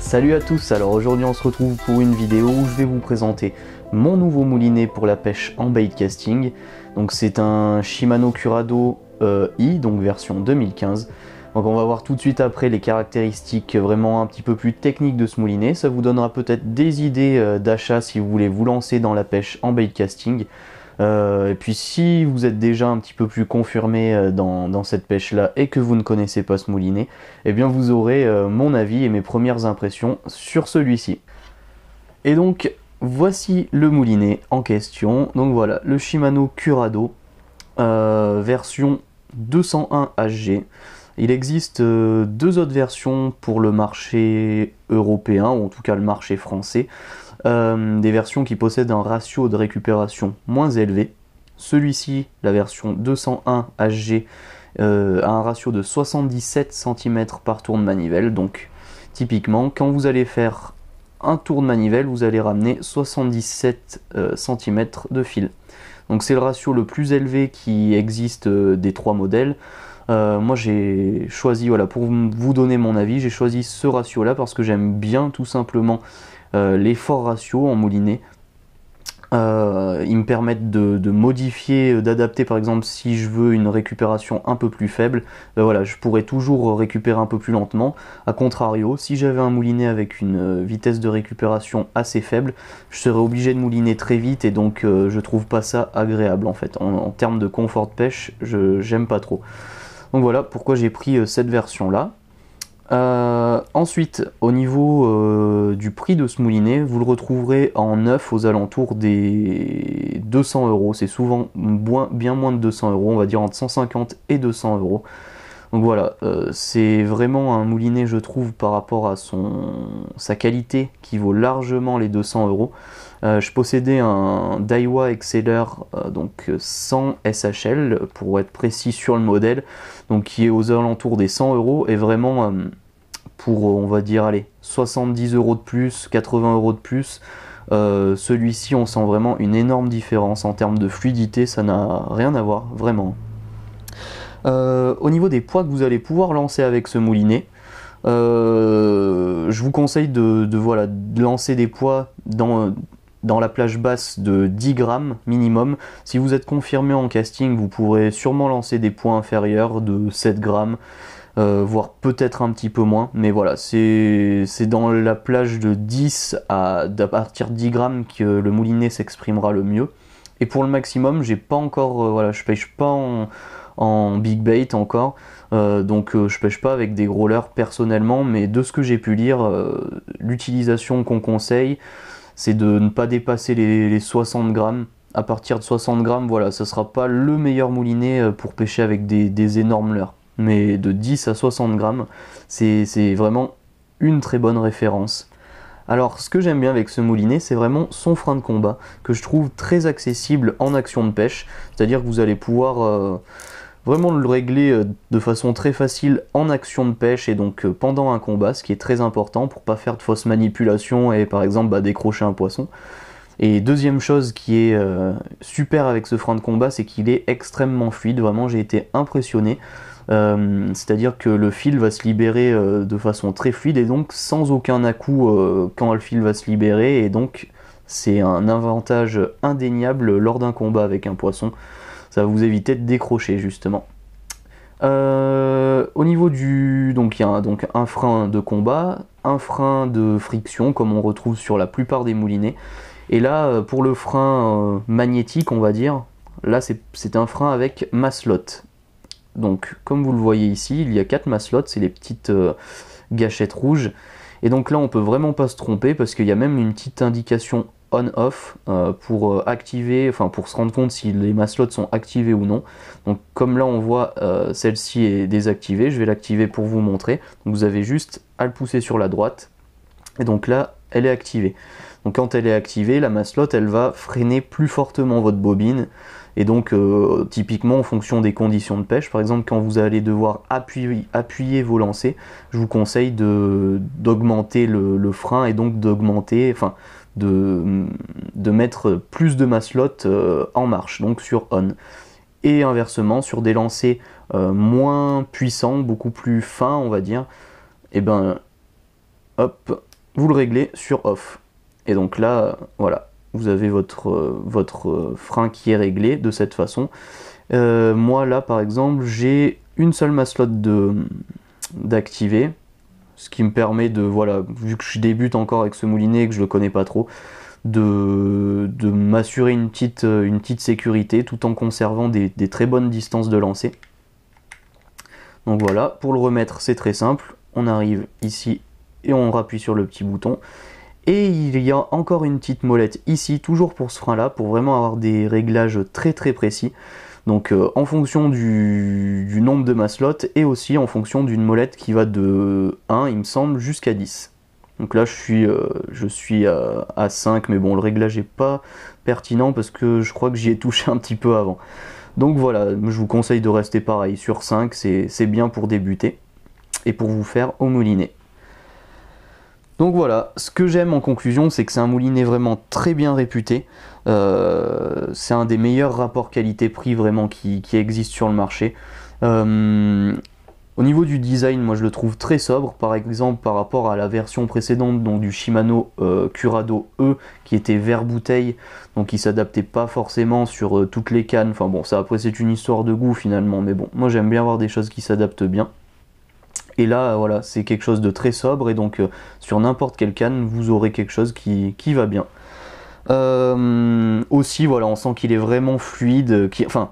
Salut à tous, alors aujourd'hui on se retrouve pour une vidéo où je vais vous présenter mon nouveau moulinet pour la pêche en bait casting. Donc c'est un Shimano Curado I, donc version 2015. Donc on va voir tout de suite après les caractéristiques vraiment un petit peu plus techniques de ce moulinet. Ça vous donnera peut-être des idées d'achat si vous voulez vous lancer dans la pêche en bait casting. Et puis si vous êtes déjà un petit peu plus confirmé dans cette pêche là et que vous ne connaissez pas ce moulinet, eh bien vous aurez mon avis et mes premières impressions sur celui-ci. Et donc voici le moulinet en question. Donc voilà, le Shimano Curado version 201 HG. Il existe deux autres versions pour le marché européen, ou en tout cas le marché français. Des versions qui possèdent un ratio de récupération moins élevé. Celui-ci, la version 201 HG, a un ratio de 77 cm par tour de manivelle. Donc typiquement, quand vous allez faire un tour de manivelle, vous allez ramener 77 cm de fil. Donc c'est le ratio le plus élevé qui existe des trois modèles. Moi j'ai choisi, voilà, pour vous donner mon avis, j'ai choisi ce ratio là parce que j'aime bien tout simplement les forts ratios en moulinet. Ils me permettent de modifier, d'adapter. Par exemple si je veux une récupération un peu plus faible, voilà, je pourrais toujours récupérer un peu plus lentement. A contrario, si j'avais un moulinet avec une vitesse de récupération assez faible, je serais obligé de mouliner très vite et donc je trouve pas ça agréable en fait. En termes de confort de pêche, j'aime pas trop. Donc voilà pourquoi j'ai pris cette version là. Ensuite, au niveau du prix de ce moulinet, vous le retrouverez en neuf aux alentours des 200 €. C'est souvent bien moins de 200 €, on va dire entre 150 et 200 €. Donc voilà, c'est vraiment un moulinet, je trouve, par rapport à sa qualité, qui vaut largement les 200 €. Je possédais un Daiwa Exceller, donc 100 SHL, pour être précis sur le modèle, donc qui est aux alentours des 100 € et vraiment pour, on va dire, allez, 70 € de plus, 80 € de plus, celui-ci on sent vraiment une énorme différence en termes de fluidité, ça n'a rien à voir, vraiment. Au niveau des poids que vous allez pouvoir lancer avec ce moulinet, je vous conseille de lancer des poids dans la plage basse de 10 grammes minimum. Si vous êtes confirmé en casting, vous pourrez sûrement lancer des poids inférieurs de 7 grammes, voire peut-être un petit peu moins. Mais voilà, c'est dans la plage de 10 à partir de 10 grammes que le moulinet s'exprimera le mieux. Et pour le maximum, j'ai pas encore, voilà, je pêche pas en big bait encore, donc je pêche pas avec des gros leurres personnellement, mais de ce que j'ai pu lire, l'utilisation qu'on conseille, c'est de ne pas dépasser les 60 grammes. À partir de 60 grammes, voilà, ça sera pas le meilleur moulinet pour pêcher avec des énormes leurres, mais de 10 à 60 grammes, c'est vraiment une très bonne référence. Alors, ce que j'aime bien avec ce moulinet, c'est vraiment son frein de combat, que je trouve très accessible en action de pêche, c'est-à-dire que vous allez pouvoir vraiment le régler de façon très facile en action de pêche et donc pendant un combat, ce qui est très important pour pas faire de fausses manipulations et par exemple décrocher un poisson. Et deuxième chose qui est super avec ce frein de combat, c'est qu'il est extrêmement fluide, vraiment j'ai été impressionné. C'est-à-dire que le fil va se libérer de façon très fluide et donc sans aucun à-coup quand le fil va se libérer, et donc c'est un avantage indéniable lors d'un combat avec un poisson. Ça va vous éviter de décrocher justement. Au niveau donc il y a donc un frein de combat, un frein de friction comme on retrouve sur la plupart des moulinets. Et là pour le frein magnétique, on va dire, là c'est un frein avec maslot. Donc comme vous le voyez ici, il y a 4 maslots, c'est les petites gâchettes rouges. Et donc là on peut vraiment pas se tromper parce qu'il y a même une petite indication on-off pour activer, enfin pour se rendre compte si les maslots sont activés ou non. Donc comme là on voit celle-ci est désactivée, je vais l'activer pour vous montrer. Donc vous avez juste à le pousser sur la droite et donc là elle est activée. Donc quand elle est activée, la maslot elle va freiner plus fortement votre bobine. Et donc typiquement en fonction des conditions de pêche, par exemple quand vous allez devoir appuyer vos lancers, je vous conseille d'augmenter le frein et donc d'augmenter, enfin de mettre plus de maslot en marche, donc sur on. Et inversement, sur des lancers moins puissants, beaucoup plus fins on va dire, et ben hop, vous le réglez sur off. Et donc là, voilà, vous avez votre frein qui est réglé de cette façon. Moi là par exemple, j'ai une seule maslotte d'activer, ce qui me permet de, voilà, vu que je débute encore avec ce moulinet et que je le connais pas trop, de m'assurer une petite sécurité tout en conservant des très bonnes distances de lancer. Donc voilà, pour le remettre c'est très simple, on arrive ici et on rappuie sur le petit bouton. Et il y a encore une petite molette ici, toujours pour ce frein là, pour vraiment avoir des réglages très précis. Donc en fonction du nombre de maslottes et aussi en fonction d'une molette qui va de 1, il me semble, jusqu'à 10. Donc là je suis à 5, mais bon, le réglage n'est pas pertinent parce que je crois que j'y ai touché un petit peu avant. Donc voilà, je vous conseille de rester pareil sur 5, c'est bien pour débuter et pour vous faire au moulinet. Donc voilà, ce que j'aime en conclusion, c'est que c'est un moulinet vraiment très bien réputé. C'est un des meilleurs rapports qualité-prix vraiment qui existe sur le marché. Au niveau du design, moi je le trouve très sobre, par exemple par rapport à la version précédente, donc du Shimano Curado E, qui était vert bouteille, donc il s'adaptait pas forcément sur toutes les cannes. Enfin bon, ça après c'est une histoire de goût finalement, mais bon, moi j'aime bien avoir des choses qui s'adaptent bien. Et là, voilà, c'est quelque chose de très sobre, et donc sur n'importe quelle canne, vous aurez quelque chose qui va bien. Aussi, voilà, on sent qu'il est vraiment fluide,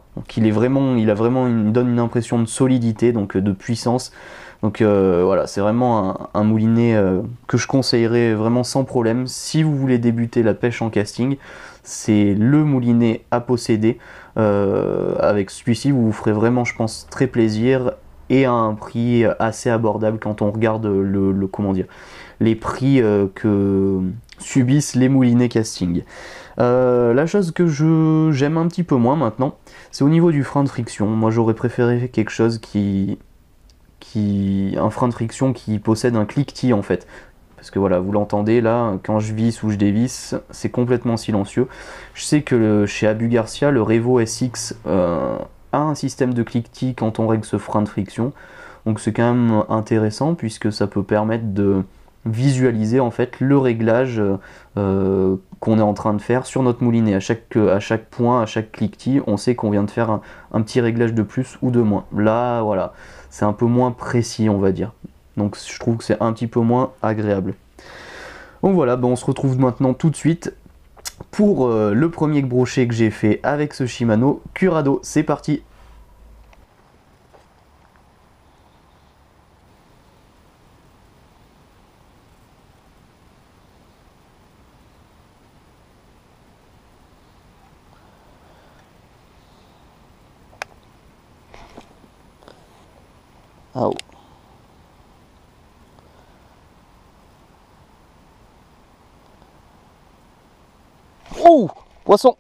il donne une impression de solidité, donc de puissance. Donc voilà, c'est vraiment un moulinet que je conseillerais vraiment sans problème. Si vous voulez débuter la pêche en casting, c'est le moulinet à posséder. Avec celui-ci, vous vous ferez vraiment, je pense, très plaisir, et à un prix assez abordable quand on regarde les prix que subissent les moulinets casting. La chose que j'aime un petit peu moins maintenant, c'est au niveau du frein de friction. Moi j'aurais préféré quelque chose un frein de friction qui possède un cliquetis en fait. Parce que voilà, vous l'entendez là, quand je visse ou je dévisse, c'est complètement silencieux. Je sais que chez Abu Garcia, le Revo SX a un système de cliquetis quand on règle ce frein de friction. Donc c'est quand même intéressant puisque ça peut permettre de visualiser en fait le réglage qu'on est en train de faire sur notre moulinet. À chaque point, à chaque cliquetis, on sait qu'on vient de faire un petit réglage de plus ou de moins. Là, voilà, c'est un peu moins précis, on va dire. Donc je trouve que c'est un petit peu moins agréable. Donc voilà, on se retrouve maintenant tout de suite pour le premier brochet que j'ai fait avec ce Shimano Curado. C'est parti! Ah oh. Oh, poisson!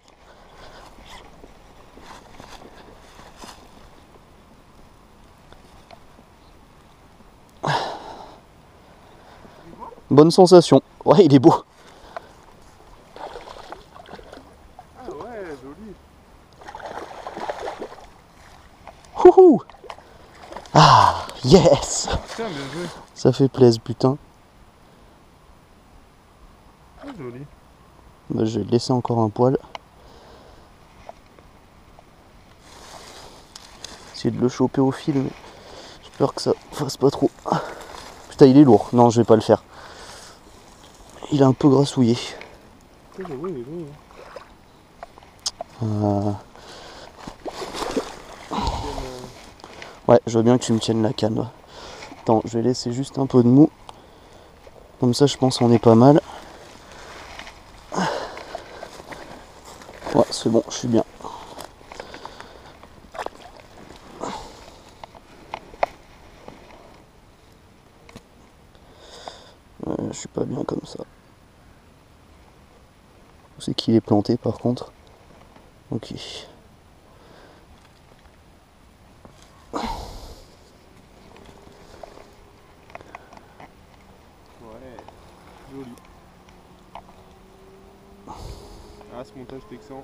Bonne sensation. Ouais, il est beau. Ah ouais, joli. Houhou! Ah, yes! Tiens, bien joué. Ça fait plaisir, putain. Ah, joli. Bah, je vais le laisser encore un poil. Essayer de le choper au fil, mais j'ai peur que ça fasse pas trop. Putain, il est lourd. Non, je vais pas le faire. Il est un peu grassouillé. Oui, il est joli. Ouais, je veux bien que tu me tiennes la canne. Là. Attends, je vais laisser juste un peu de mou. Comme ça, je pense qu'on est pas mal. Ouais, c'est bon, je suis bien. Je suis pas bien comme ça. C'est qu'il est planté par contre. Ok. Ouais, joli. Ah, ce montage texan.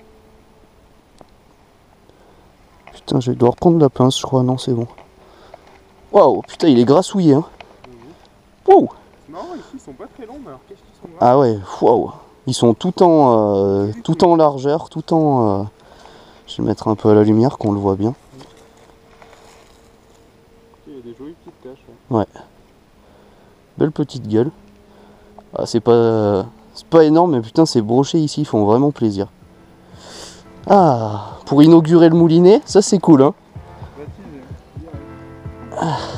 Putain, je vais devoir prendre la pince, je crois. Non, c'est bon. Waouh, putain, il est grassouillé, hein. Mmh. Wow. C'est marrant, il Ils sont pas très longs, mais alors qu'est-ce qu'ils sont grands. Ah ouais, waouh. Ils sont tout en largeur, tout en... Je vais le mettre un peu à la lumière, qu'on le voit bien. Il y a des jolies petites taches. Ouais. Belle petite gueule. Ah, c'est pas énorme, mais putain, ces brochets ici font vraiment plaisir. Ah, pour inaugurer le moulinet, ça c'est cool, hein. Baptisé. Ah.